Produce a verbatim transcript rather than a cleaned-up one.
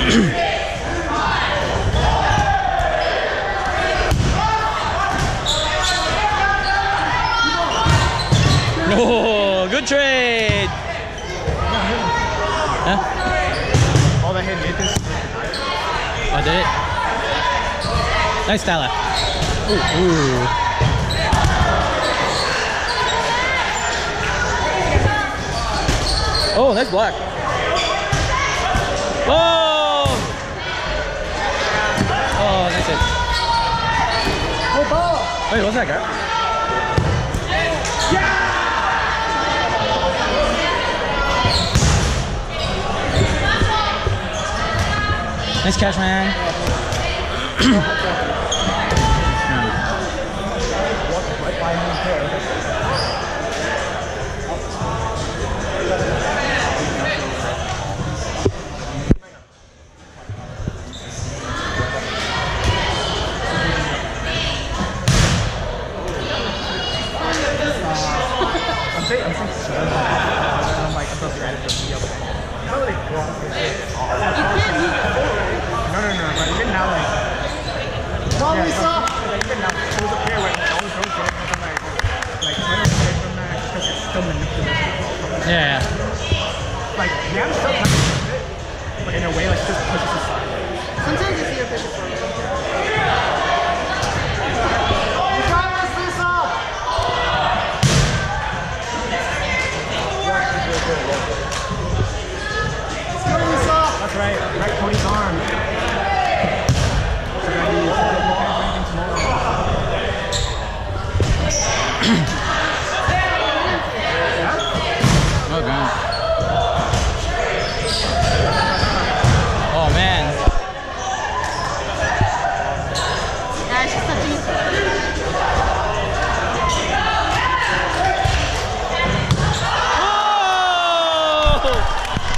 Oh, good trade. Huh? All that hit Nathan's. Oh, did it? Nice Stella. Ooh, ooh. Oh, nice block. Oh! Oh, nice hit. Oh, ball! Wait, what's that guy? Nice catch, man. I'm saying, I'm saying, so I'm like, I'm supposed to get it from the other. How are they walking? No, no, no, but even now, like, yeah, no, like, even now, there was a player where all the girls get it, and I'm like, like, when I get from that, because it's still manipulative. Yeah. Like, yeah, I'm still trying to push it, but in a way, like, just pushes aside. Sometimes I see your picture for me. That's right, right Cody's arm. So that he can't bring him tomorrow. Oh, God. Oh, man. Yeah, she's touching.